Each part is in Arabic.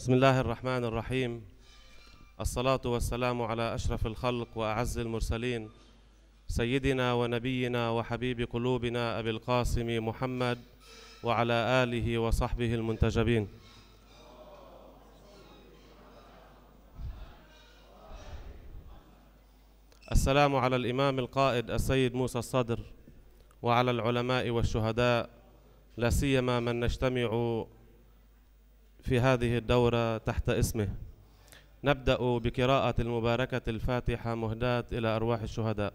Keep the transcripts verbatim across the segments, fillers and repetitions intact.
بسم الله الرحمن الرحيم. الصلاة والسلام على أشرف الخلق وأعز المرسلين، سيدنا ونبينا وحبيب قلوبنا أبي القاسم محمد وعلى آله وصحبه المنتجبين. السلام على الإمام القائد السيد موسى الصدر، وعلى العلماء والشهداء، لا سيما من نجتمع في هذه الدورة تحت اسمه. نبدأ بقراءة المباركة الفاتحة مهداة إلى أرواح الشهداء.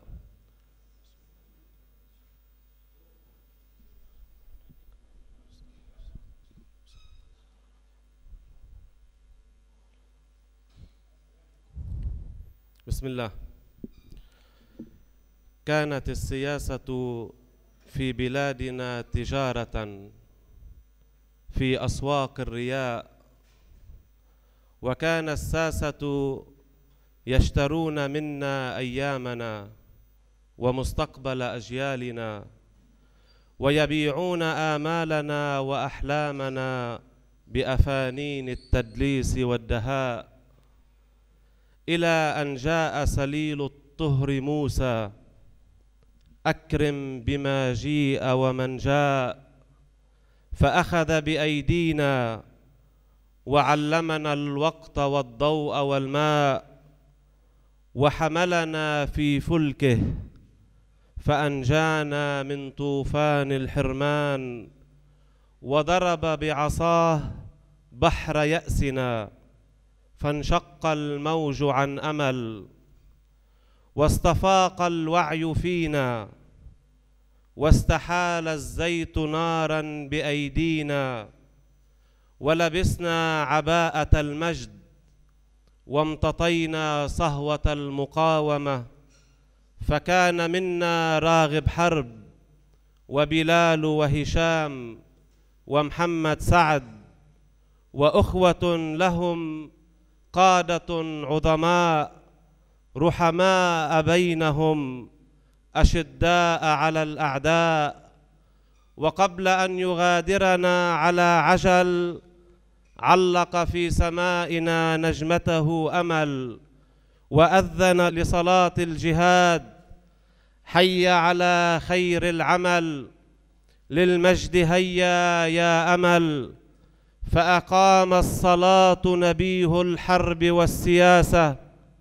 بسم الله. كانت السياسة في بلادنا تجارة في أسواق الرياء، وكان الساسة يشترون منا أيامنا ومستقبل أجيالنا، ويبيعون آمالنا وأحلامنا بأفانين التدليس والدهاء، إلى أن جاء سليل الطهر موسى أكرم بما جيء ومن جاء، فأخذ بأيدينا وعلمنا الوقت والضوء والماء، وحملنا في فلكه فأنجانا من طوفان الحرمان، وضرب بعصاه بحر يأسنا فانشق الموج عن أمل، واستفاق الوعي فينا واستحال الزيت نارا بأيدينا، ولبسنا عباءة المجد وامتطينا صهوة المقاومة، فكان منا راغب حرب وبلال وهشام ومحمد سعد، وأخوة لهم قادة عظماء رحماء بينهم أشداء على الأعداء، وقبل أن يغادرنا على عجل علق في سمائنا نجمته أمل، وأذن لصلاة الجهاد حي على خير العمل، للمجد هيا يا أمل، فأقام الصلاة نبيه الحرب والسياسة،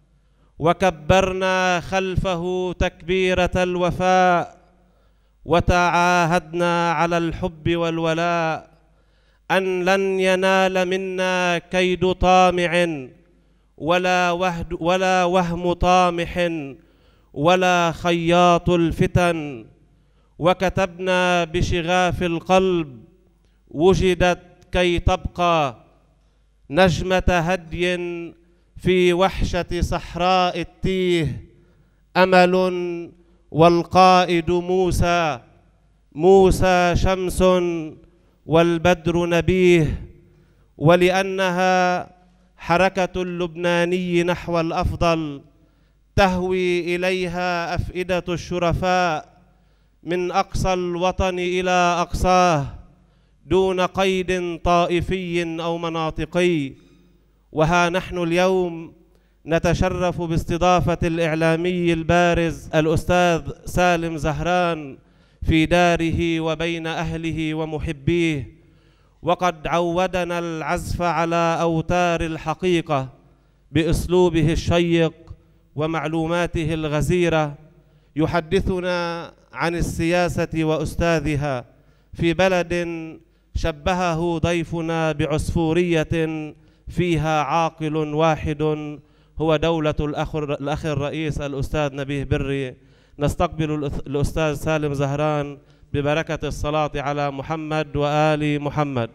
وكبرنا خلفه تكبيرة الوفاء، وتعاهدنا على الحب والولاء أن لن ينال منا كيد طامع ولا وهد ولا وهم طامح ولا خياط الفتن، وكتبنا بشغاف القلب وجدت كي تبقى نجمة هدي في وحشة صحراء التيه، أمل والقائد موسى، موسى شمس والبدر نبيه، ولأنها حركة اللبناني نحو الأفضل تهوي إليها أفئدة الشرفاء من أقصى الوطن إلى أقصاه دون قيد طائفي أو مناطقي. وها نحن اليوم نتشرف باستضافة الإعلامي البارز الأستاذ سالم زهران في داره وبين أهله ومحبيه، وقد عودنا العزف على أوتار الحقيقة بأسلوبه الشيق ومعلوماته الغزيرة، يحدثنا عن السياسة وأستاذها في بلد شبهه ضيفنا بعصفورية فيها عاقل واحد هو دولة الأخ, الأخ الرئيس الأستاذ نبيه بري. نستقبل الأستاذ سالم زهران ببركة الصلاة على محمد وآل محمد.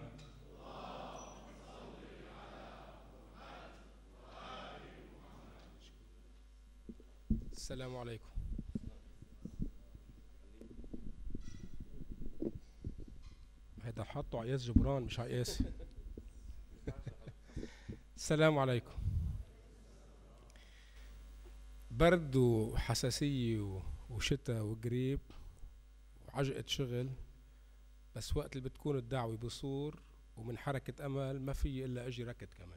السلام عليكم. هيدا حطوا عياس جبران مش عياسي. السلام عليكم. برد وحساسية وشتاء وقريب، عجقة شغل، بس وقت اللي بتكون الدعوة بصور ومن حركة أمل ما في إلا أجي ركض كمان.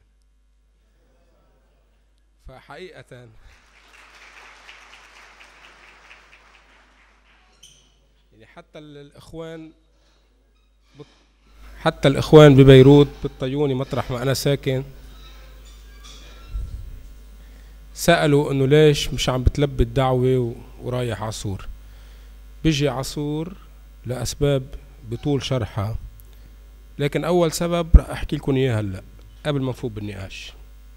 فحقيقة يعني حتى الإخوان حتى الإخوان ببيروت بالطيوني مطرح ما أنا ساكن سألوا إنه ليش مش عم بتلبي الدعوة ورايح عصور. بيجي عصور لأسباب بطول شرحها، لكن أول سبب رح أحكي لكم إياه هلأ قبل ما نفوت بالنقاش.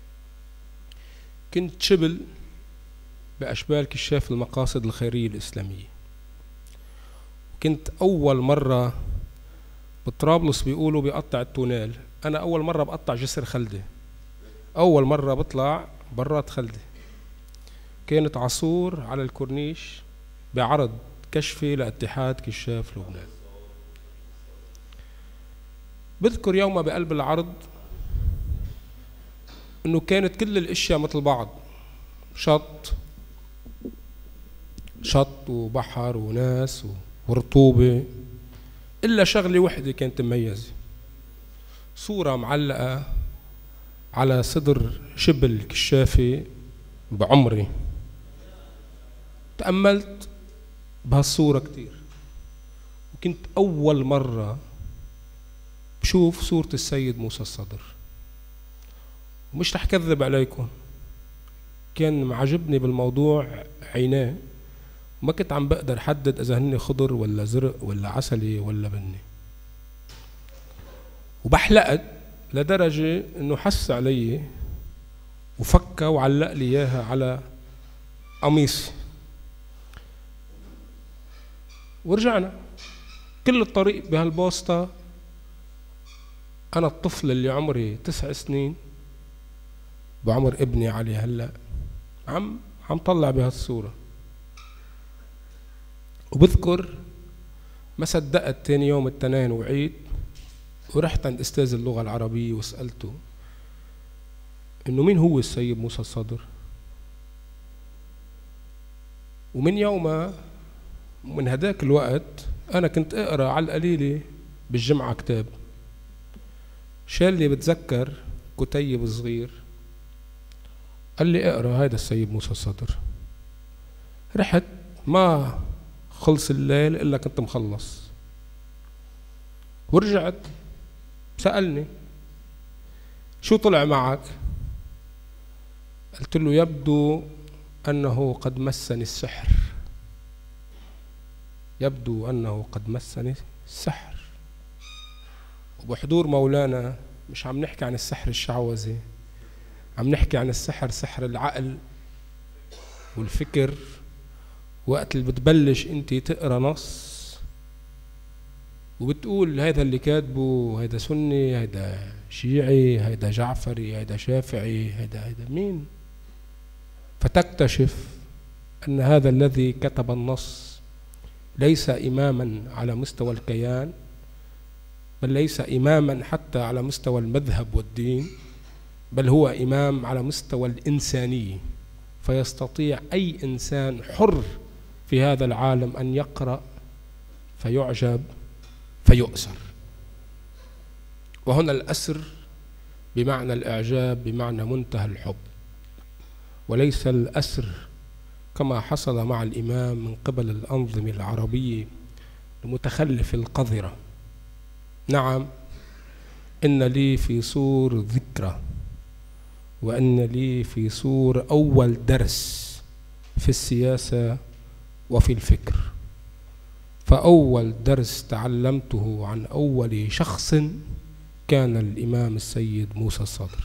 كنت شبل بأشبال كشاف المقاصد الخيرية الإسلامية، كنت أول مرة بطرابلس بيقولوا بيقطع التونال، أنا أول مرة بقطع جسر خلدة، أول مرة بطلع برات خلدة. كانت عصور على الكورنيش بعرض كشفي لاتحاد كشاف لبنان. بذكر يوم بقلب العرض انه كانت كل الاشياء مثل بعض، شط شط وبحر وناس ورطوبة، الا شغلة وحدة كانت مميزة، صورة معلقة على صدر شبل كشافي بعمري. تأملت بهالصورة كتير، وكنت أول مرة بشوف صورة السيد موسى الصدر. ومش رح كذب عليكم، كان معجبني بالموضوع عيناه، وما كنت عم بقدر حدد إذا هن خضر ولا زرق ولا عسلي ولا بني. وبحلقت لدرجة إنه حس علي وفكها وعلق لي إياها على قميصي. ورجعنا كل الطريق بهالبوسطة، أنا الطفل اللي عمري تسع سنين بعمر ابني علي هلا عم عم طلع بهالصورة. وبذكر ما صدقت تاني يوم التنين وعيد ورحت عند أستاذ اللغة العربية وسألته إنه مين هو السيد موسى الصدر. ومن يومها من هداك الوقت أنا كنت أقرأ على القليلة بالجمعة كتاب. شال لي بتذكر كتيب صغير قال لي اقرأ هيدا السيد موسى الصدر. رحت ما خلص الليل إلا كنت مخلص. ورجعت سألني شو طلع معك؟ قلت له يبدو أنه قد مسني السحر، يبدو أنه قد مسني السحر. وبحضور مولانا مش عم نحكي عن السحر الشعوذي، عم نحكي عن السحر، سحر العقل والفكر. وقت اللي بتبلش انت تقرا نص وبتقول هذا اللي كاتبه هيدا سني، هيدا شيعي، هيدا جعفري، هيدا شافعي، هيدا هيدا مين، فتكتشف أن هذا الذي كتب النص ليس إماما على مستوى الكيان، بل ليس إماما حتى على مستوى المذهب والدين، بل هو إمام على مستوى الإنسانية. فيستطيع أي إنسان حر في هذا العالم أن يقرأ فيعجب فيؤسر. وهنا الأسر بمعنى الإعجاب، بمعنى منتهى الحب، وليس الأسر كما حصل مع الإمام من قبل الأنظمة العربية المتخلفة القذرة. نعم، إن لي في صور ذكرى، وإن لي في صور أول درس في السياسة وفي الفكر. فأول درس تعلمته عن أول شخص كان الإمام السيد موسى الصدر.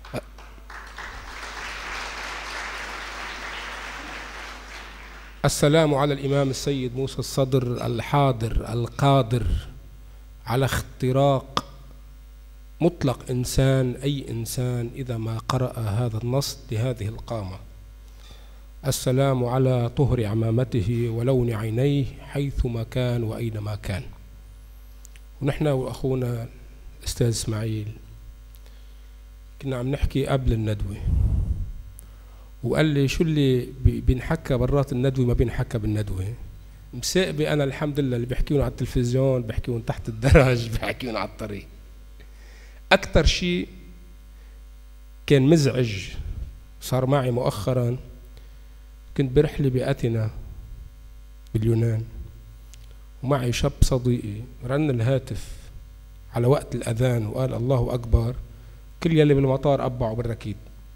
السلام على الإمام السيد موسى الصدر الحاضر القادر على اختراق مطلق إنسان، أي إنسان إذا ما قرأ هذا النص لهذه القامة. السلام على طهر عمامته ولون عينيه حيثما كان وأينما كان. ونحن وأخونا أستاذ إسماعيل كنا عم نحكي قبل الندوة، وقال لي شو اللي بينحكى برات الندوة ما بينحكى بالندوة. مساقبي أنا الحمد لله اللي بيحكيون على التلفزيون بيحكيون تحت الدرج بيحكيون على الطريق. أكثر شيء كان مزعج صار معي مؤخرا، كنت برحلة بأثينا باليونان ومعي شاب صديقي، رن الهاتف على وقت الأذان وقال الله أكبر، كل يلي بالمطار أبعوا بالركيب.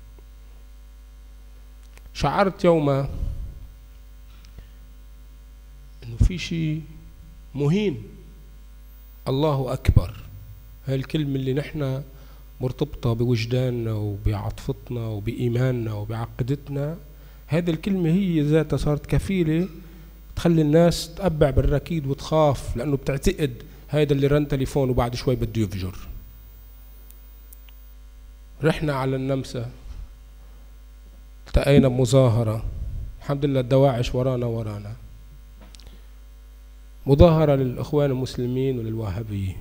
شعرت يوما إنه في شيء مهين. الله أكبر، هاي الكلمة اللي نحن مرتبطة بوجداننا وبعاطفتنا وبإيماننا وبعقيدتنا، هذه الكلمة هي ذاتها صارت كفيلة تخلي الناس تقبع بالركيد وتخاف، لأنه بتعتقد هيدا اللي رن تليفون وبعد شوي بده يفجر. رحنا على النمسا، التقينا بمظاهرة، الحمد لله الدواعش ورانا ورانا، مظاهرة للإخوان المسلمين وللوهابيين.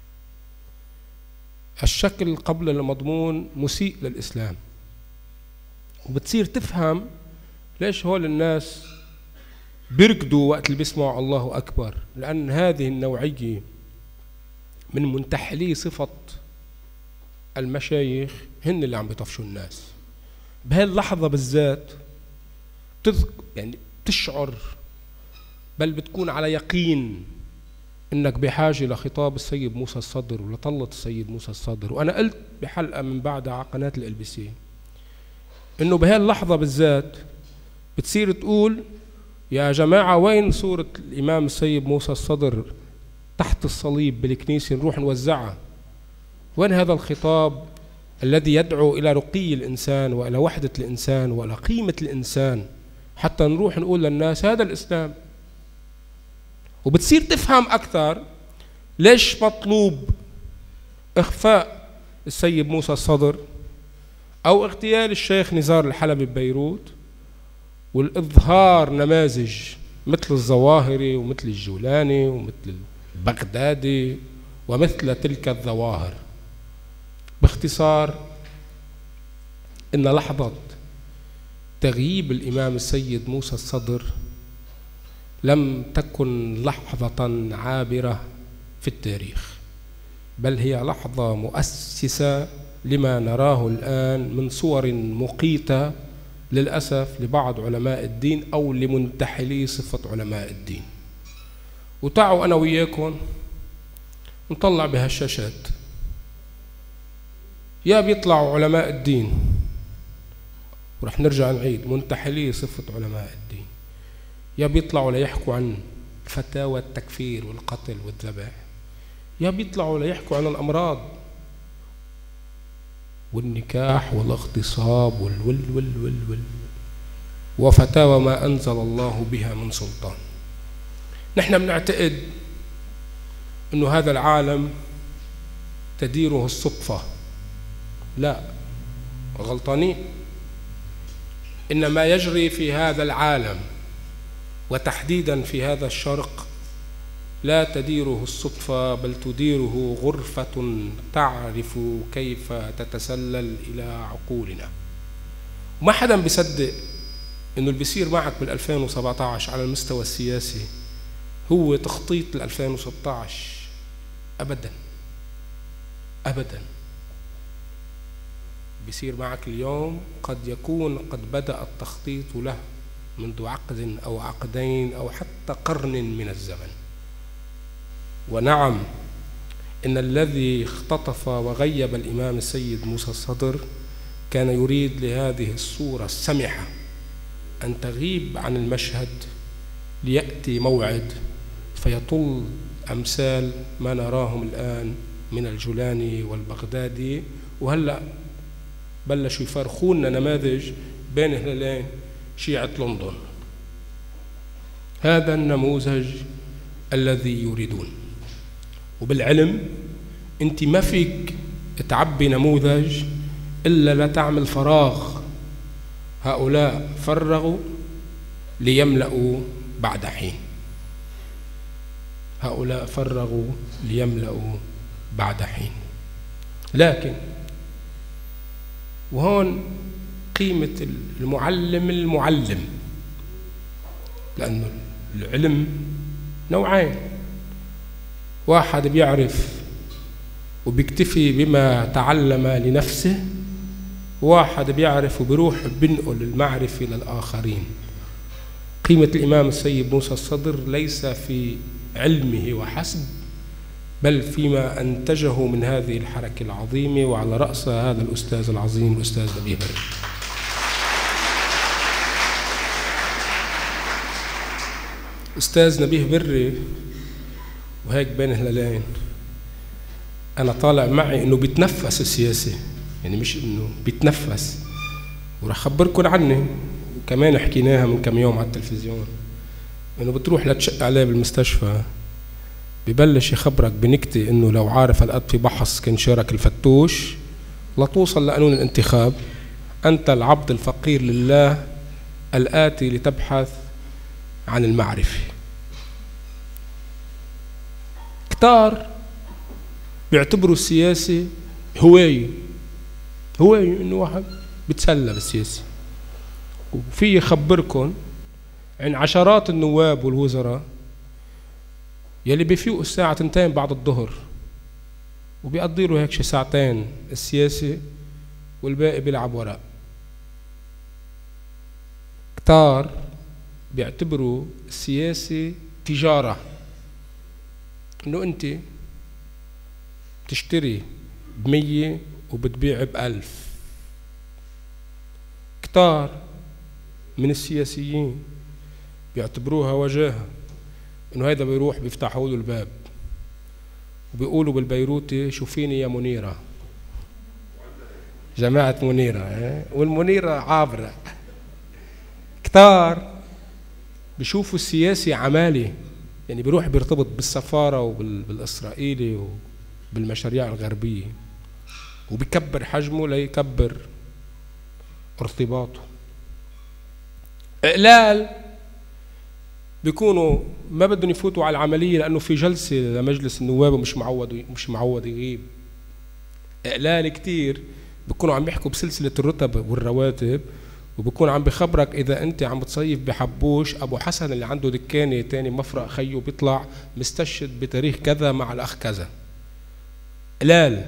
الشكل قبل المضمون مسيء للإسلام، وبتصير تفهم ليش هول الناس بيركضوا وقت اللي بيسمعوا الله أكبر، لأن هذه النوعية من منتحلي صفة المشايخ هن اللي عم بيطفشوا الناس. بهاللحظة بالذات يعني تشعر بل بتكون على يقين انك بحاجة لخطاب السيد موسى الصدر ولطلة السيد موسى الصدر. وانا قلت بحلقة من بعدها على قناة ال بي سي انه بهاللحظة بالذات بتصير تقول يا جماعة وين صورة الامام السيد موسى الصدر تحت الصليب بالكنيسة نروح نوزعها؟ وين هذا الخطاب الذي يدعو إلى رقي الإنسان وإلى وحدة الإنسان وإلى قيمة الإنسان، حتى نروح نقول للناس هذا الإسلام. وبتصير تفهم أكثر ليش مطلوب إخفاء السيد موسى الصدر أو اغتيال الشيخ نزار الحلبي ببيروت، والإظهار نماذج مثل الظواهري ومثل الجولاني ومثل البغدادي ومثل تلك الظواهر. باختصار إن لحظة تغييب الإمام السيد موسى الصدر لم تكن لحظة عابرة في التاريخ، بل هي لحظة مؤسسة لما نراه الآن من صور مقيتة للأسف لبعض علماء الدين أو لمنتحلي صفة علماء الدين. وتعوا أنا وياكم نطلع بهالشاشات، يا بيطلعوا علماء الدين ورح نرجع نعيد منتحلي صفة علماء الدين، يا بيطلعوا ليحكوا عن فتاوى التكفير والقتل والذبح، يا بيطلعوا ليحكوا عن الأمراض والنكاح والاغتصاب والول وال وال وال وفتاوى ما أنزل الله بها من سلطان. نحن بنعتقد إنه هذا العالم تديره الصدفة، لا، غلطانين. إن ما يجري في هذا العالم وتحديدا في هذا الشرق لا تديره الصدفة، بل تديره غرفة تعرف كيف تتسلل إلى عقولنا. وما حدا بيصدق إنه اللي بيصير معك بال ألفين وسبعة عشر على المستوى السياسي هو تخطيط ل ألفين وستة عشر، أبدا أبدا. بيصير معك اليوم قد يكون قد بدأ التخطيط له منذ عقد أو عقدين أو حتى قرن من الزمن. ونعم، إن الذي اختطف وغيب الإمام السيد موسى الصدر كان يريد لهذه الصورة السمحة أن تغيب عن المشهد ليأتي موعد فيطل أمثال ما نراهم الآن من الجولاني والبغدادي. وهلأ بلشوا يفرخونا نماذج بين هلالين شيعة لندن. هذا النموذج الذي يريدون. وبالعلم انت ما فيك تعبي نموذج إلا لا تعمل فراغ. هؤلاء فرغوا ليملأوا بعد حين، هؤلاء فرغوا ليملأوا بعد حين. لكن وهون قيمة المعلم المعلم، لأنه العلم نوعين، واحد بيعرف وبيكتفي بما تعلم لنفسه، واحد بيعرف وبيروح بينقل المعرفة للآخرين. قيمة الإمام السيد موسى الصدر ليس في علمه وحسب، بل فيما أنتجه من هذه الحركة العظيمة، وعلى رأسها هذا الأستاذ العظيم الأستاذ نبيه بري. أستاذ نبيه بري وهيك بين هلالين، أنا طالع معي إنه بيتنفس السياسة، يعني مش إنه بيتنفس. وراح أخبركم عنه كمان، حكيناها من كم يوم على التلفزيون، إنه بتروح لتشق عليه بالمستشفى ببلش يخبرك بنكتة إنه لو عارف هالقد في بحث كان شارك الفتوش لتوصل لقانون الانتخاب، أنت العبد الفقير لله الآتي لتبحث عن المعرفة. كتار بيعتبروا السياسة هواية، هواية إنه واحد بتسلى بالسياسة. وفي يخبركم عن عشرات النواب والوزراء يلي بيفيقوا الساعة تنتين بعد الظهر وبيقضي له هيك شي ساعتين السياسة والباقي بيلعب وراء. كتار بيعتبروا السياسة تجارة، إنه أنت بتشتري بمية وبتبيع بألف. كتار من السياسيين بيعتبروها وجاهة، إنه هيدا بيروح بيفتحوا له الباب وبيقولوا بالبيروتي شوفيني يا منيرة، جماعة منيرة، والمنيرة عابرة. كتار بيشوفوا السياسي عمالي، يعني بيروح بيرتبط بالسفارة وبالإسرائيلي وبالمشاريع الغربية وبيكبر حجمه ليكبر ارتباطه. إقلال بيكونوا ما بدهم يفوتوا على العملية لأنه في جلسة لمجلس النواب ومش معود مش معود يغيب. إقلال كتير بيكونوا عم يحكوا بسلسلة الرتب والرواتب، وبكون عم بخبرك إذا أنت عم بتصيف بحبوش أبو حسن اللي عنده دكانة تاني مفرق خيه بيطلع مستشهد بتاريخ كذا مع الأخ كذا. قلال.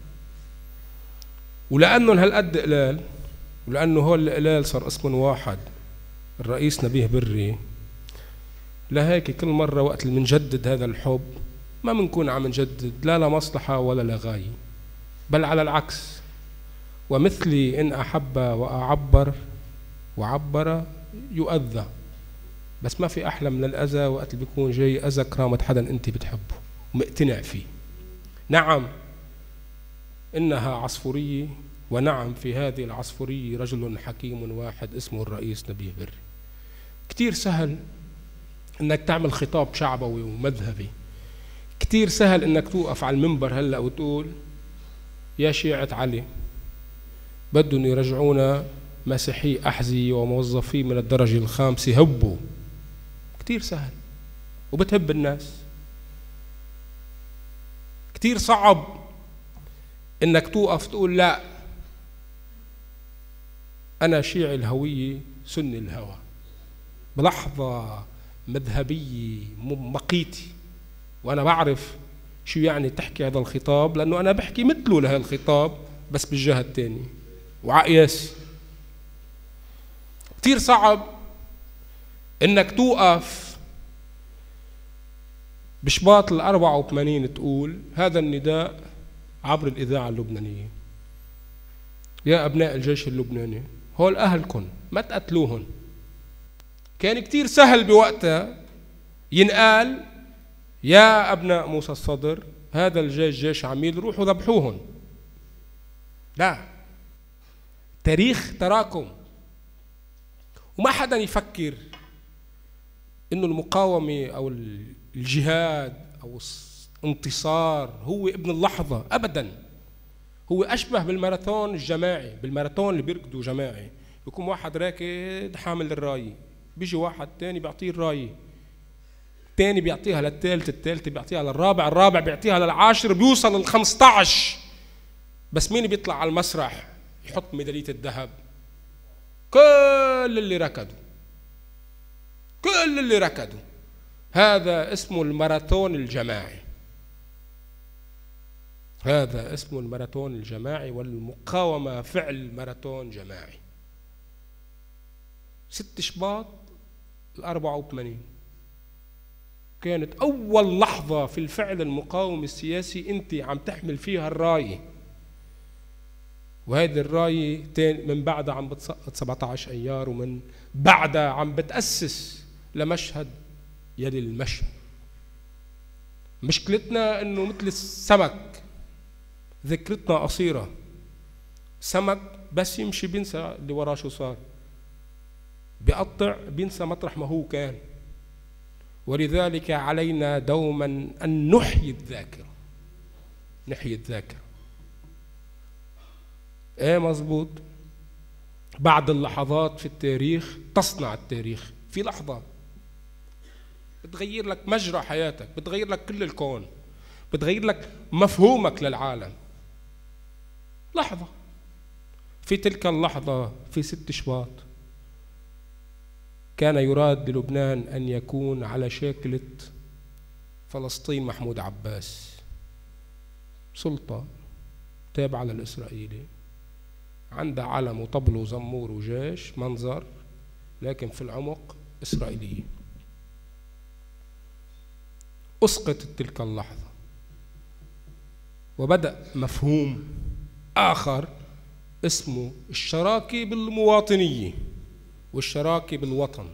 ولأنه هالقد قلال، ولأنه هو القلال صار اسم واحد الرئيس نبيه بري، لهيك كل مرة وقت اللي منجدد هذا الحب ما منكون عم نجدد لا لمصلحة ولا لغاية، بل على العكس. ومثلي إن أحب وأعبر وعبر يؤذى، بس ما في أحلى من الأذى وقت اللي بيكون جاي أذى كرامة حدا أنت بتحبه ومقتنع فيه. نعم إنها عصفورية، ونعم في هذه العصفورية رجل حكيم واحد اسمه الرئيس نبيه بري. كتير سهل إنك تعمل خطاب شعبوي ومذهبي، كتير سهل إنك توقف على المنبر هلأ وتقول يا شيعة علي بدهم يرجعونا مسيحي أحزي وموظفي من الدرجة الخامسة هبوا. كتير سهل وبتهب الناس. كتير صعب إنك توقف تقول لا أنا شيعي الهوية سني الهوى بلحظة مذهبية مقيتي، وأنا بعرف شو يعني تحكي هذا الخطاب لأنه أنا بحكي مثله لهذا الخطاب بس بالجهة الثانية وعقياسي. كتير صعب إنك توقف بشباط الأربعة وثمانين تقول هذا النداء عبر الإذاعة اللبنانية: يا أبناء الجيش اللبناني هول أهلكم ما تقتلوهن. كان كتير سهل بوقتها ينقال يا أبناء موسى الصدر هذا الجيش جيش عميل روحوا ذبحوهن. لا، تاريخ تراكم، وما حدا يفكر إنه المقاومة أو الجهاد أو الانتصار هو ابن اللحظة أبدا. هو أشبه بالماراثون الجماعي، بالماراثون اللي بيركضوا جماعي، يكون واحد راكد حامل الراية، بيجي واحد تاني بيعطيه الراية، تاني بيعطيها للثالث، الثالث بيعطيها للرابع، الرابع بيعطيها للعاشر، بيوصل للخمسة عشر. بس مين بيطلع على المسرح يحط ميدالية الذهب؟ كل اللي ركضوا، كل اللي ركضوا. هذا اسمه الماراثون الجماعي. هذا اسمه الماراثون الجماعي، والمقاومة فعل ماراثون جماعي. ست شباط الأربعة وثمانين كانت أول لحظة في الفعل المقاوم السياسي أنت عم تحمل فيها الراية، وهذه الراية من بعدها عم بتسقط سبعة عشر أيار، ومن بعدها عم بتأسس لمشهد يلي المشهد. مشكلتنا إنه مثل السمك ذكرتنا قصيرة، سمك بس يمشي بينسى اللي وراه شو صار، بيقطع بينسى مطرح ما هو كان. ولذلك علينا دوما أن نحيي الذاكرة، نحيي الذاكرة. ايه مظبوط، بعض اللحظات في التاريخ تصنع التاريخ. في لحظة بتغير لك مجرى حياتك، بتغير لك كل الكون، بتغير لك مفهومك للعالم. لحظة، في تلك اللحظة في ست شباط كان يراد للبنان أن يكون على شاكلة فلسطين محمود عباس، سلطة تابعة للإسرائيلي، عندها علم وطبل وزمور وجيش، منظر، لكن في العمق إسرائيلية. أسقطت تلك اللحظة وبدأ مفهوم آخر اسمه الشراكة بالمواطنية والشراكة بالوطن.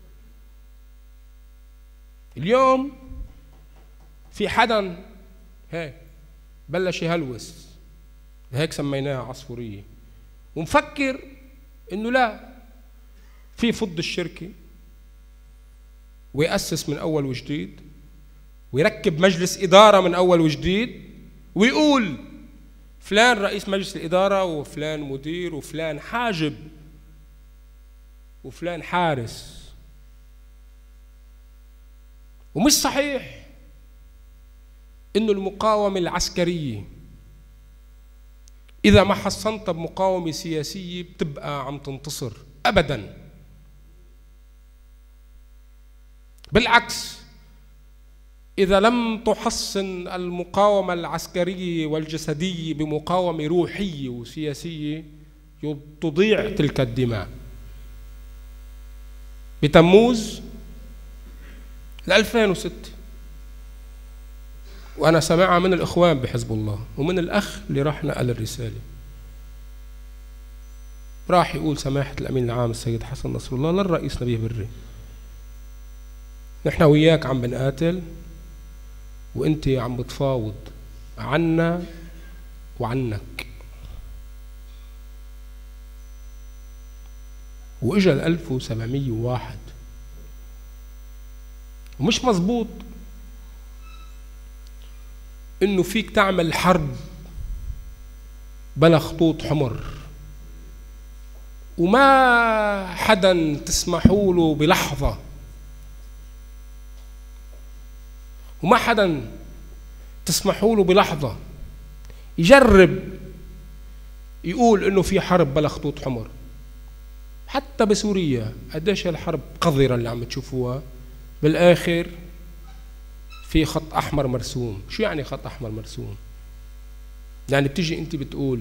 اليوم في حدا هيك بلش يهلوس، هيك سميناها عصفورية، ومفكر انه لا، في فض الشركة ويأسس من أول وجديد ويركب مجلس إدارة من أول وجديد ويقول فلان رئيس مجلس الإدارة وفلان مدير وفلان حاجب وفلان حارس. ومش صحيح إنه المقاومة العسكرية إذا ما حصنتها بمقاومة سياسية بتبقى عم تنتصر أبداً. بالعكس، إذا لم تحصن المقاومة العسكرية والجسدية بمقاومة روحية وسياسية تضيع تلك الدماء. بتموز ألفين وستة وأنا سمعها من الإخوان بحزب الله ومن الأخ اللي راح نقل الرسالة، راح يقول سماحة الأمين العام السيد حسن نصر الله للرئيس نبيه بري، نحن وياك عم بنقاتل وانت عم بتفاوض عنا وعنك. واجا ال ألف وسبعمية وواحد ومش مظبوط انه فيك تعمل حرب بلا خطوط حمر وما حدا تسمحوا له بلحظة وما حدا تسمحوا له بلحظة يجرب يقول انه في حرب بلا خطوط حمر. حتى بسوريا قديش الحرب قذرة اللي عم تشوفوها، بالاخر في خط احمر مرسوم. شو يعني خط احمر مرسوم؟ يعني بتيجي انت بتقول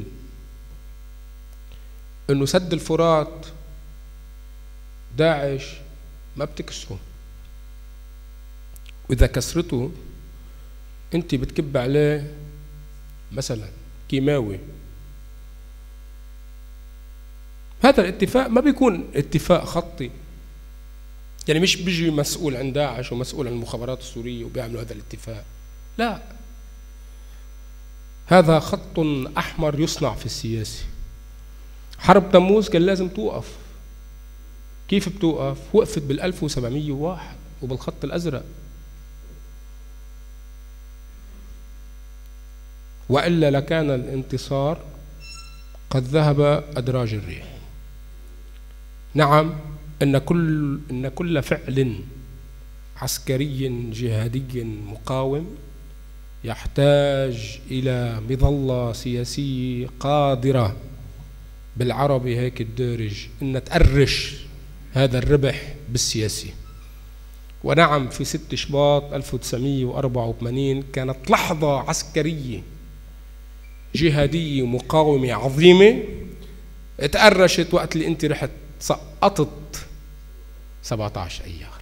انه سد الفرات داعش ما بتكسره، واذا كسرته انت بتكب عليه مثلا كيماوي. هذا الاتفاق ما بيكون اتفاق خطي، يعني مش بيجي مسؤول عن داعش ومسؤول عن المخابرات السورية وبيعملوا هذا الاتفاق، لا، هذا خط أحمر يصنع في السياسة. حرب تموز كان لازم توقف. كيف بتوقف؟ وقفت بال ألف وسبعمية وواحد وبالخط الأزرق، وإلا لكان الانتصار قد ذهب أدراج الريح. نعم، إن كل إن كل فعل عسكري جهادي مقاوم يحتاج إلى مظلة سياسية قادرة، بالعربي هيك الدارج، إن تقرش هذا الربح بالسياسي. ونعم، في ستة شباط ألف وتسعمية وأربعة وثمانين كانت لحظة عسكرية جهادية مقاومة عظيمة اتقرشت وقت اللي انت رحت سقطت سبعة عشر أيار.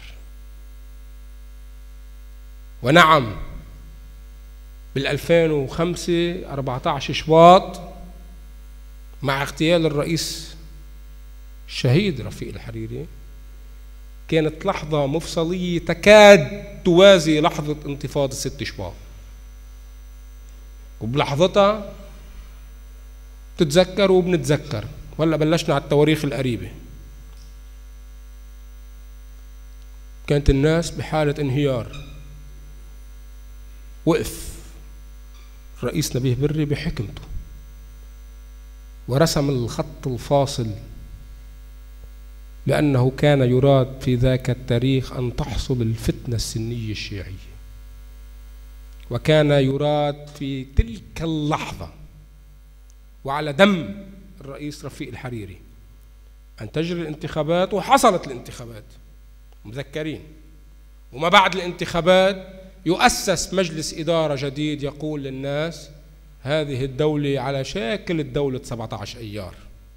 ونعم بالألفين وخمسة أربعة عشر شباط مع اغتيال الرئيس الشهيد رفيق الحريري كانت لحظة مفصلية تكاد توازي لحظة انتفاضة ست شباط. وبلحظتها تتذكر وبنتذكر، وهلا بلشنا على التواريخ القريبة. كانت الناس بحالة انهيار. وقف الرئيس نبيه بري بحكمته ورسم الخط الفاصل، لأنه كان يراد في ذاك التاريخ أن تحصل الفتنة السنية الشيعية، وكان يراد في تلك اللحظة وعلى دم الرئيس رفيق الحريري أن تجري الانتخابات. وحصلت الانتخابات مذكرين، وما بعد الانتخابات يؤسس مجلس إدارة جديد يقول للناس هذه الدولة على شكل الدولة سبعة عشر أيار.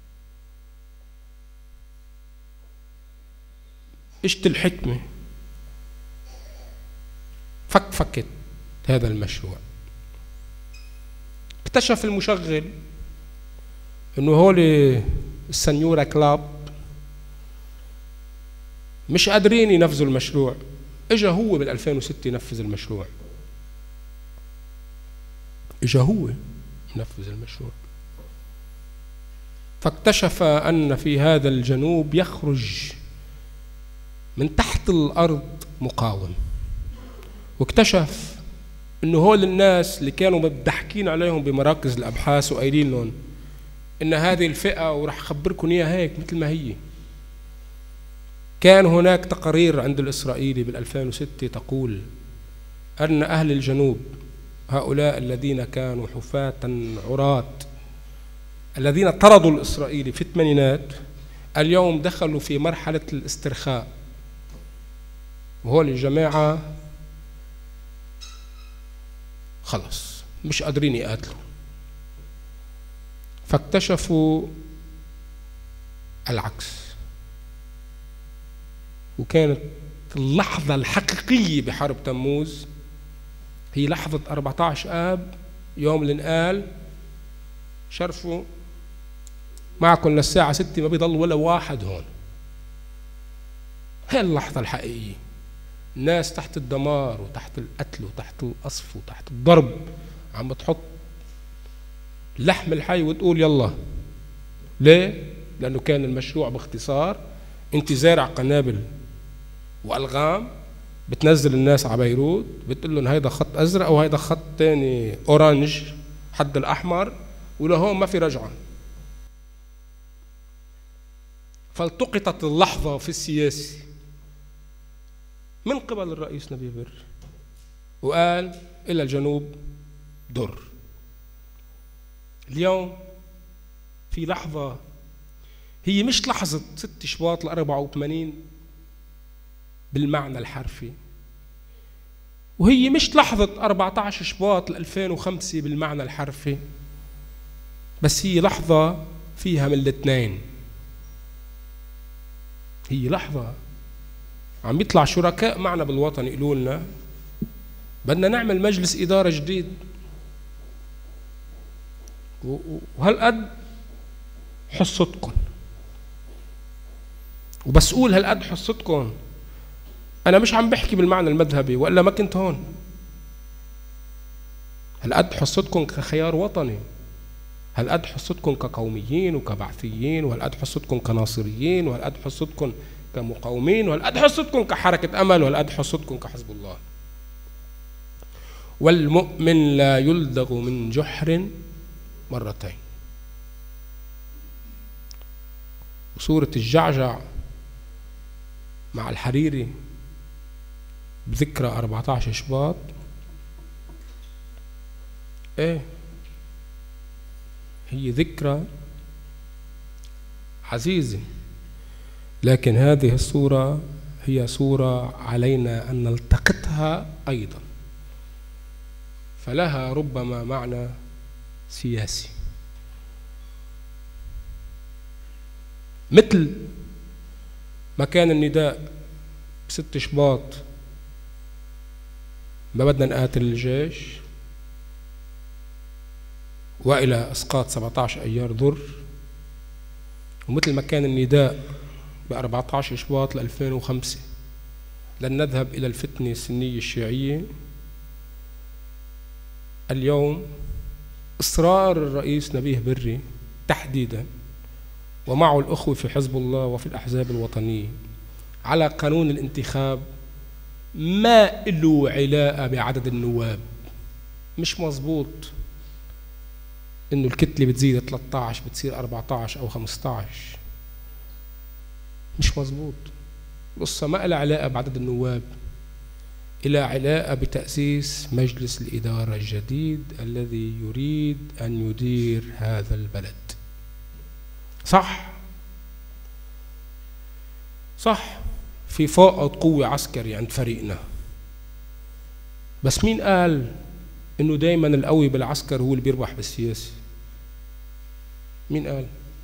اجت الحكمة فك فكت هذا المشروع. اكتشف المشغل انه هولي السنيورة كلاب مش قادرين ينفذوا المشروع. اجا هو بال ألفين وستة ينفذ المشروع. اجا هو ينفذ المشروع. فاكتشف ان في هذا الجنوب يخرج من تحت الارض مقاوم. واكتشف انه هول الناس اللي كانوا متضحكين عليهم بمراكز الابحاث وقايلين لهم ان هذه الفئة وراح اخبركم اياها هيك مثل ما هي. كان هناك تقارير عند الإسرائيلي بالألفين وستة تقول أن أهل الجنوب هؤلاء الذين كانوا حفاة عراة الذين طردوا الإسرائيلي في الثمانينات اليوم دخلوا في مرحلة الاسترخاء، وهول الجماعة خلص مش قادرين يقاتلوا. فاكتشفوا العكس، وكانت اللحظة الحقيقية بحرب تموز هي لحظة أربعة عشر آب يوم الانقال. شرفوا معكم للساعة ستة ما بيضل ولا واحد هون. هي اللحظة الحقيقية. الناس تحت الدمار وتحت القتل وتحت القصف وتحت الضرب عم بتحط لحم الحي وتقول يلا. ليه؟ لأنه كان المشروع باختصار انت زارع قنابل والغام بتنزل الناس على بيروت بتقول لهم هيدا خط ازرق وهيدا خط تاني اورانج حد الاحمر ولهون ما في رجعه. فالتقطت اللحظه في السياسه من قبل الرئيس نبيه بري وقال الى الجنوب در. اليوم في لحظه هي مش لحظه ست شباط ل أربعة وثمانين بالمعنى الحرفي، وهي مش لحظة أربعة عشر شباط ألفين وخمسة بالمعنى الحرفي، بس هي لحظة فيها من الاثنين. هي لحظة عم يطلع شركاء معنا بالوطن يقولوا لنا بدنا نعمل مجلس إدارة جديد، وهالقد حصتكم. وبس قول هالقد حصتكم أنا مش عم بحكي بالمعنى المذهبي وإلا ما كنت هون. هالقد حصتكم كخيار وطني، هالقد حصتكم كقوميين وكبعثيين، وهالقد حصتكم كناصريين، وهالقد حصتكم كمقاومين، وهالقد حصتكم كحركة أمل، وهالقد حصتكم كحزب الله. والمؤمن لا يلدغ من جحر مرتين. وسورة الجعجع مع الحريري بذكرى أربعة عشر شباط ايه هي ذكرى عزيزة، لكن هذه الصورة هي صورة علينا أن نلتقطها أيضا، فلها ربما معنى سياسي، مثل ما كان النداء بست شباط ما بدنا نقاتل الجيش وإلى إسقاط سبعة عشر أيار ذر، ومثل ما كان النداء ب أربعة عشر شباط ل ألفين وخمسة لن نذهب إلى الفتنة السنية الشيعية، اليوم إصرار الرئيس نبيه بري تحديدا ومعه الأخوة في حزب الله وفي الأحزاب الوطنية على قانون الانتخاب ما له علاقة بعدد النواب. مش مظبوط إنه الكتلة بتزيد ثلاثة عشر بتصير أربعة عشر أو خمسة عشر، مش مظبوط. القصة ما لها علاقة بعدد النواب، إلى علاقة بتأسيس مجلس الإدارة الجديد الذي يريد أن يدير هذا البلد. صح صح في فائض قوة عسكري عند فريقنا، بس مين قال إنه دايما القوي بالعسكر هو اللي بيربح بالسياسة؟ مين قال؟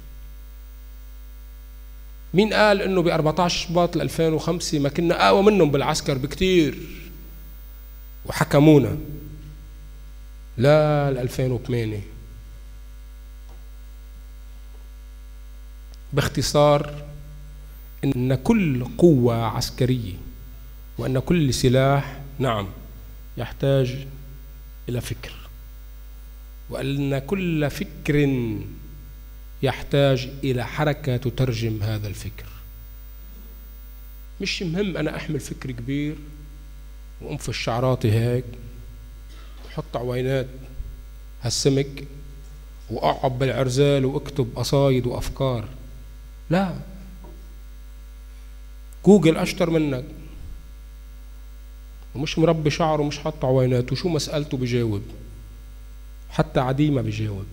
مين قال إنه ب أربعة عشر شباط ل ألفين وخمسة ما كنا أقوى منهم بالعسكر بكتير وحكمونا؟ لا ل ألفين وثمانية. باختصار إن كل قوة عسكرية وأن كل سلاح نعم يحتاج إلى فكر، وأن كل فكر يحتاج إلى حركة تترجم هذا الفكر. مش مهم أنا أحمل فكر كبير وأنفش شعراتي هيك وحط عوينات هالسمك وأقعد بالعرزال وأكتب قصايد وأفكار. لا، جوجل أشطر منك ومش مربي شعره ومش حاط عوينات وشو مسألته بيجاوب، حتى عديمة بيجاوب.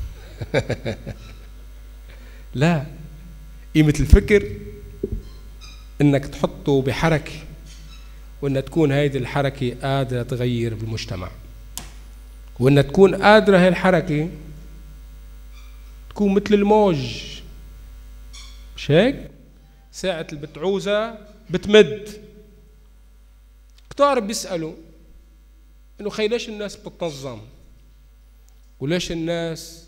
لا، قيمة الفكر إنك تحطه بحركة، وإن تكون هيدي الحركة قادرة تغير بالمجتمع، وإن تكون قادرة هاي الحركة تكون مثل الموج، مش هيك؟ ساعة اللي بتعوزها بتمد. كتار بيسألوا إنه خي ليش الناس بتتنظم؟ وليش الناس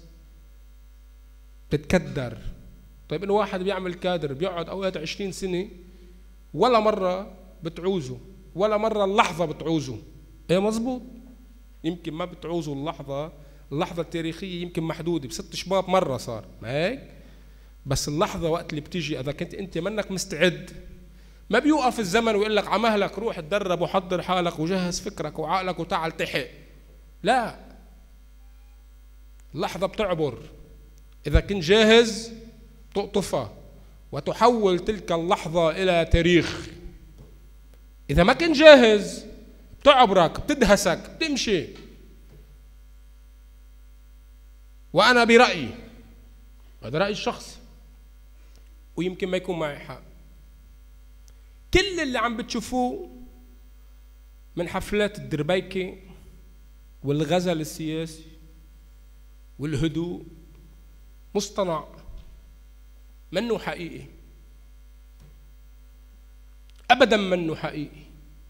بتتكدر؟ طيب إنه واحد بيعمل كادر بيقعد أوقات عشرين سنة ولا مرة بتعوزه، ولا مرة اللحظة بتعوزه. إيه مظبوط، يمكن ما بتعوزه اللحظة، اللحظة التاريخية يمكن محدودة بست شباط مرة صار، ما هيك؟ بس اللحظة وقت اللي بتيجي إذا كنت أنت منك مستعد ما بيوقف الزمن ويقول لك عمهلك روح تدرب وحضر حالك وجهز فكرك وعقلك وتعال تحق. لا، اللحظة بتعبر، إذا كنت جاهز تقطفها وتحول تلك اللحظة إلى تاريخ. إذا ما كنت جاهز بتعبرك بتدهسك بتمشي. وأنا برأيي، هذا رأيي الشخصي ويمكن ما يكون معي حق، كل اللي عم بتشوفوه من حفلات الدربيكة والغزل السياسي والهدوء مصطنع، منه حقيقي أبدا، منه حقيقي.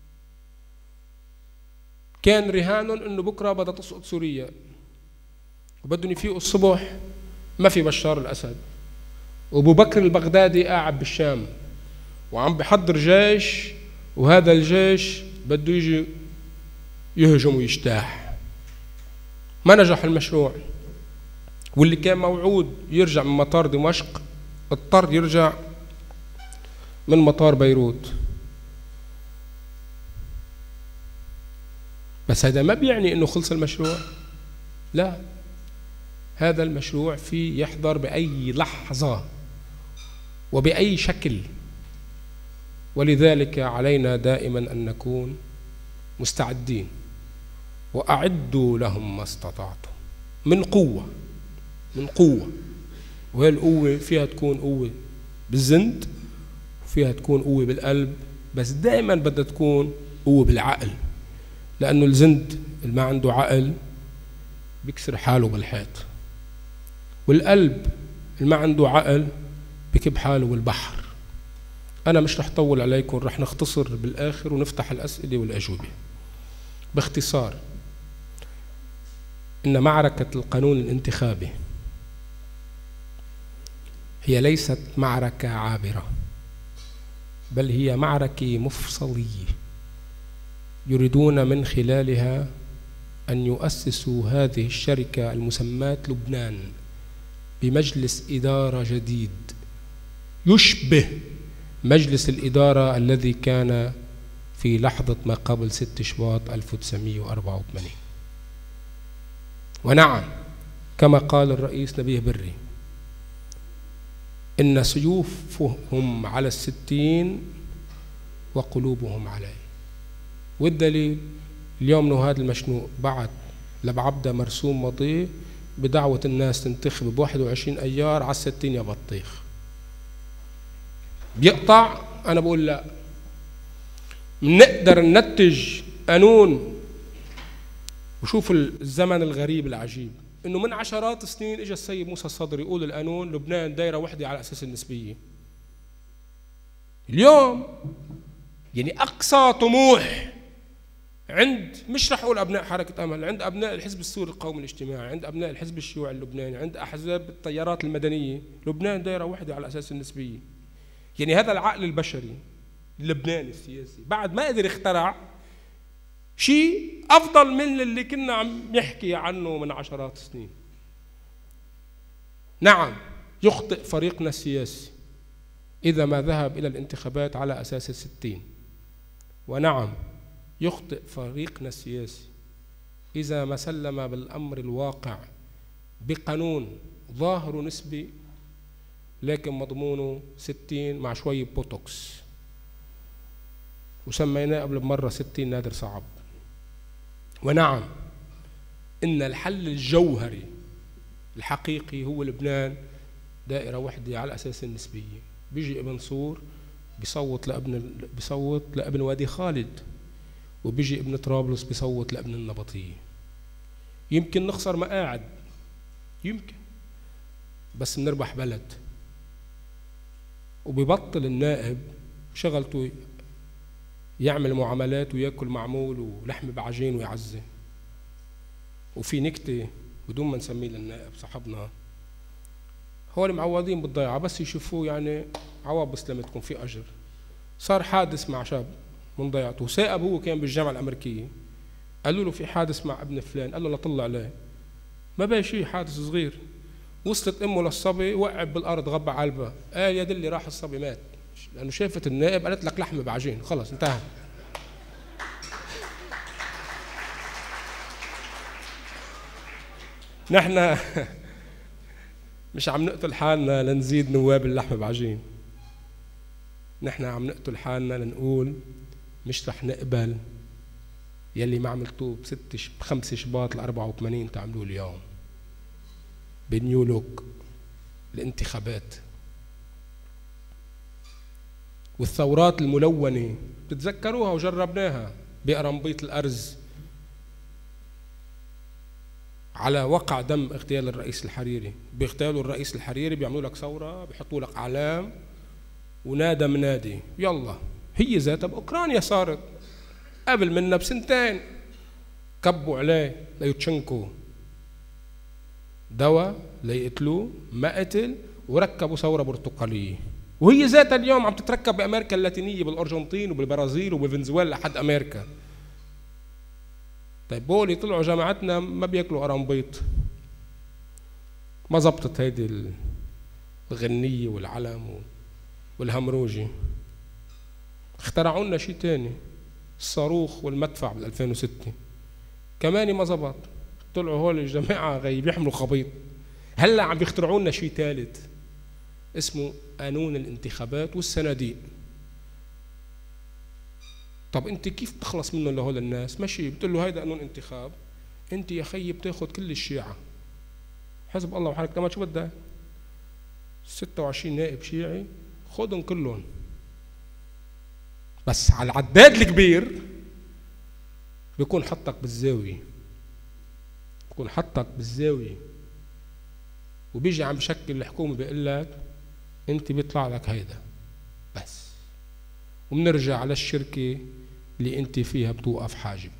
كان رهانهم إنه بكرة بدها تسقط سوريا وبدهم يفيقوا الصبح ما في بشار الأسد، وأبو بكر البغدادي قاعد بالشام وعم بحضر جيش، وهذا الجيش بده يجي يهجم ويجتاح. ما نجح المشروع، واللي كان موعود يرجع من مطار دمشق اضطر يرجع من مطار بيروت. بس هذا ما بيعني انه خلص المشروع، لا، هذا المشروع فيه يحضر بأي لحظة وبأي شكل، ولذلك علينا دائما أن نكون مستعدين. وأعدوا لهم ما استطعتم من قوة، من قوة، وهي القوة فيها تكون قوة بالزند وفيها تكون قوة بالقلب، بس دائما بدها تكون قوة بالعقل، لأنه الزند اللي ما عنده عقل بيكسر حاله بالحيط، والقلب اللي ما عنده عقل بكب حاله بالبحر. أنا مش رح طول عليكم، رح نختصر بالآخر ونفتح الأسئلة والأجوبة. باختصار، إن معركة القانون الانتخابي هي ليست معركة عابرة، بل هي معركة مفصلية يريدون من خلالها أن يؤسسوا هذه الشركة المسماة لبنان بمجلس إدارة جديد يشبه مجلس الإدارة الذي كان في لحظة ما قبل ستة شباط ألف وتسعمئة وأربعة وثمانين. ونعم، كما قال الرئيس نبيه بري، إن سيوفهم على الستين وقلوبهم عليه. والدليل اليوم إنه هذا المشنوق بعت لبعبدة مرسوم مضي بدعوة الناس تنتخب بواحد وعشرين أيار على الستين يا بطيخ. بيقطع. أنا بقول لا، نقدر ننتج قانون. وشوف الزمن الغريب العجيب، إنه من عشرات السنين إجا السيد موسى الصدر يقول القانون لبنان دايرة وحدة على أساس النسبية. اليوم يعني أقصى طموح عند، مش رح أقول أبناء حركة أمل، عند أبناء الحزب السوري القومي الاجتماعي، عند أبناء الحزب الشيوعي اللبناني، عند أحزاب التيارات المدنية، لبنان دايرة وحدة على أساس النسبية. يعني هذا العقل البشري اللبناني السياسي بعد ما قدر يخترع شيء أفضل من اللي كنا عم يحكي عنه من عشرات السنين. نعم، يخطئ فريقنا السياسي إذا ما ذهب إلى الانتخابات على أساس الستين. ونعم، يخطئ فريقنا السياسي إذا ما سلم بالأمر الواقع بقانون ظاهره نسبي لكن مضمونه ستين مع شوية بوتوكس، وسميناه قبل بمرة ستين نادر صعب. ونعم، إن الحل الجوهري الحقيقي هو لبنان دائرة وحدة على أساس النسبية. بيجي ابن صور بيصوت لابن بيصوت لابن وادي خالد، وبيجي ابن طرابلس بيصوت لابن النبطية. يمكن نخسر مقاعد، يمكن، بس بنربح بلد. وبيبطل النائب شغلته يعمل معاملات وياكل معمول ولحم بعجين ويعزي. وفي نكتة بدون ما نسميه للنائب صاحبنا، هو المعوضين بالضيعة بس يشوفوه يعني عوض بسلامتكم في أجر. صار حادث مع شاب من ضيعته، سائب هو كان بالجامعة الأمريكية، قالوا له في حادث مع ابن فلان، قال له لا طلع عليه، ما بقى شيء، حادث صغير. وصلت امه للصبي، وقعب بالارض غبى على الباب، قال يا دلي راح الصبي مات، لانه شافت النائب قالت لك لحم بعجين، خلص انتهى. نحن مش عم نقتل حالنا لنزيد نواب اللحم بعجين، نحن عم نقتل حالنا لنقول مش رح نقبل يلي ما عملتوه بست بخمس شباط الأربعة وثمانين تعملوه اليوم بنيو لوك الانتخابات. والثورات الملونة بتتذكروها وجربناها بقرنبيط الأرز على وقع دم اغتيال الرئيس الحريري. بيغتالوا الرئيس الحريري بيعملوا لك ثورة، بيحطوا لك أعلام ونادى منادي، يلا. هي ذاتها بأوكرانيا صارت قبل منا بسنتين، كبوا عليه ليوتشنكو دواء ليقتلوه، ما قتل، وركبوا ثورة برتقالية. وهي ذاتها اليوم عم تتركب بأمريكا اللاتينية، بالأرجنتين وبالبرازيل وبفنزويلا لحد أمريكا. طيب بولي طلعوا جامعتنا ما بياكلوا قرنبيط، ما زبطت هيدي الغنية والعلم والهمروجي. اخترعوا لنا شيء تاني، الصاروخ والمدفع بال ألفين وستة كمان ما زبط. طلعوا هول الجماعة غي بيحملوا خبيط. هلا عم بيخترعوا لنا شيء ثالث اسمه قانون الانتخابات والصناديق. طب انت كيف بتخلص منه لهول الناس؟ ماشي بتقول له هيدا قانون انتخاب، انت يا خيي بتاخذ كل الشيعة، حزب الله وحركة كمان شو بدها؟ ستة وعشرين نائب شيعي خذهم كلهم، بس على العداد الكبير بيكون حطك بالزاوية، بيكون تكون حطك بالزاوية وبيجي عم بشكل الحكومة بيقول لك انت بيطلع لك هيدا بس، وبنرجع على الشركة اللي انت فيها بتوقف حاجب.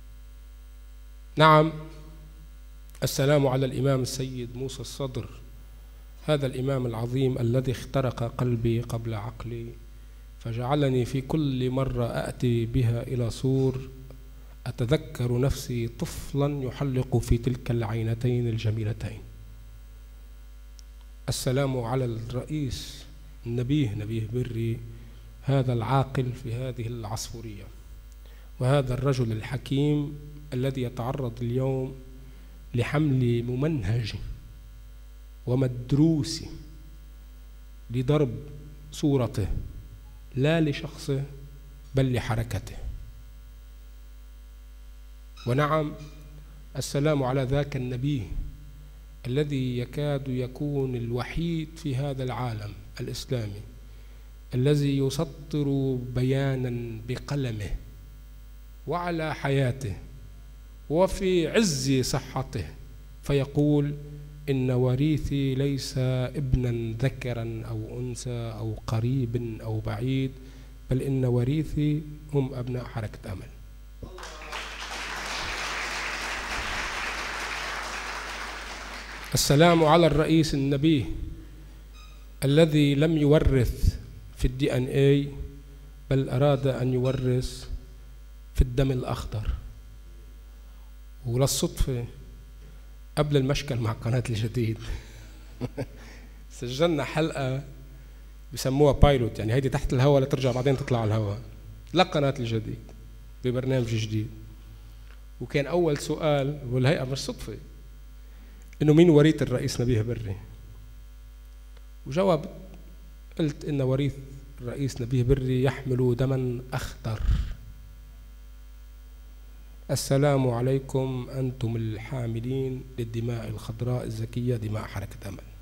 نعم، السلام على الإمام السيد موسى الصدر، هذا الإمام العظيم الذي اخترق قلبي قبل عقلي، فجعلني في كل مرة أأتي بها إلى سور أتذكر نفسي طفلا يحلق في تلك العينتين الجميلتين. السلام على الرئيس النبيه نبيه بري، هذا العاقل في هذه العصفورية، وهذا الرجل الحكيم الذي يتعرض اليوم لحمل ممنهج ومدروس لضرب صورته لا لشخصه بل لحركته. ونعم، السلام على ذاك النبي الذي يكاد يكون الوحيد في هذا العالم الإسلامي الذي يسطر بيانا بقلمه وعلى حياته وفي عز صحته، فيقول إن وريثي ليس ابنا ذكرا أو أنثى أو قريب أو بعيد، بل إن وريثي هم أبناء حركة أمل. السلام على الرئيس النبي الذي لم يورث في الدي ان اي بل أراد أن يورث في الدم الأخضر. وللصدفة قبل المشكل مع قناة الجديد سجلنا حلقة بسموها بايلوت، يعني هيدي تحت الهواء لترجع بعدين تطلع على الهواء لقناة الجديد ببرنامج جديد. وكان أول سؤال، والهيئة مش صدفة، إنه مين وريث الرئيس نبيه بري؟ وجواب قلت إن وريث الرئيس نبيه بري يحمل دما أخضر. السلام عليكم أنتم الحاملين للدماء الخضراء الزكية، دماء حركة أمل.